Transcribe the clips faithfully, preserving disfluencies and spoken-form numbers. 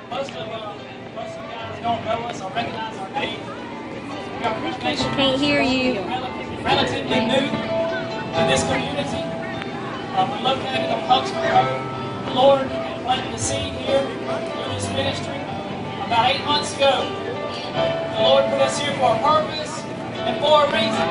Most of, uh, most of you guys don't know us or recognize our name. We are Renovation. Can't hear you. Relatively, relatively new to this community. Uh, we're located on Huxford Road. The Lord had planted the seed here through this ministry about eight months ago. The Lord put us here for a purpose and for a reason.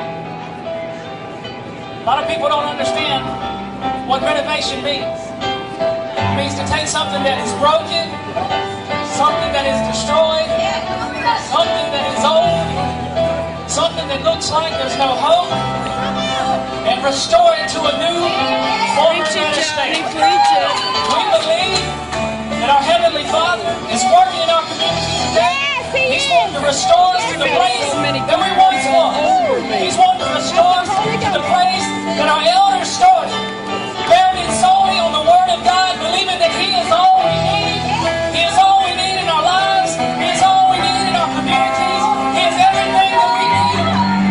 A lot of people don't understand what renovation means. It means to take something that is broken, something that is destroyed, something that is old, something that looks like there's no hope, and restore it to a new form of state. We believe that our Heavenly Father is working in our community today. He's wanting to restore us to the place that we once was. He's wanting to restore us to the place that our elders started, grounded solely on the Word of God, believing that He is all we need. He is all we need in our lives. He is all we need in our communities. He is everything that we need.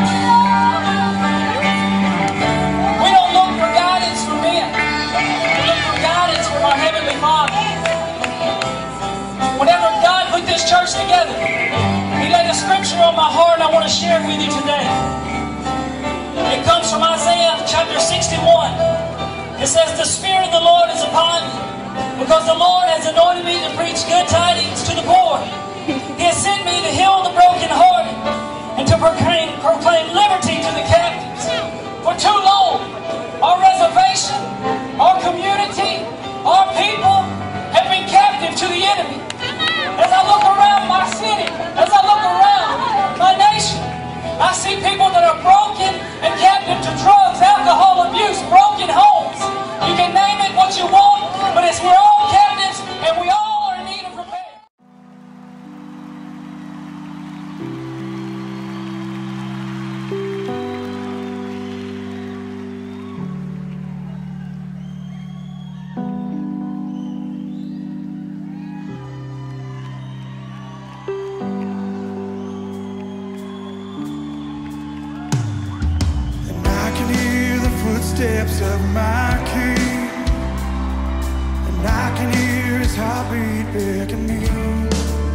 We don't look for guidance from men. We look for guidance from our Heavenly Father. Whenever God put this church together, He laid a scripture on my heart and I want to share it with you today. It comes from Isaiah chapter sixty-one. It says, "The Spirit of the Lord is upon me, because the Lord has anointed me to preach good tidings to the poor. He has sent me to heal the brokenhearted and to proclaim, proclaim liberty to the captives." For too long, our reservation, our community, our people have been captive to the enemy. As I look around my city, as I look around my nation, I see people that are broken and captive to drugs, alcohol abuse, broken homes. You can name it what you want, but it's we're all captives and we all are in need of repair. Steps of my King, and I can hear His heartbeat beckoning.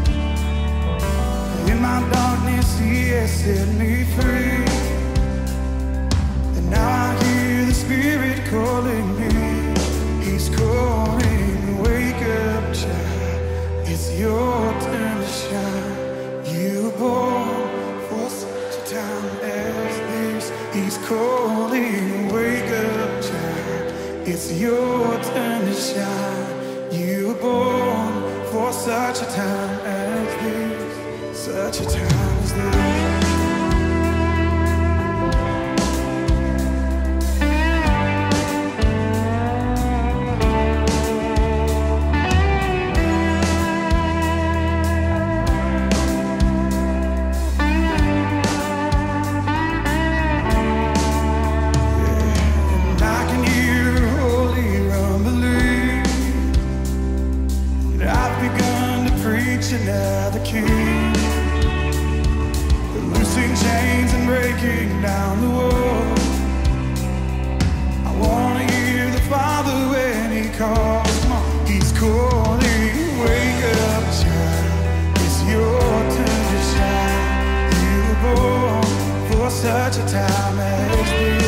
In my darkness He has set me free, and now I hear the Spirit calling me. He's calling, wake up child, it's your turn to shine. You were born for such a time as this. He's calling, wake up child, it's your turn to shine. You were born for such a time as this, such a time as this. Another king, loosing chains and breaking down the wall. I want to hear the Father when He calls. Come on. He's calling, wake up child, it's your turn to shine. You were born for such a time as this.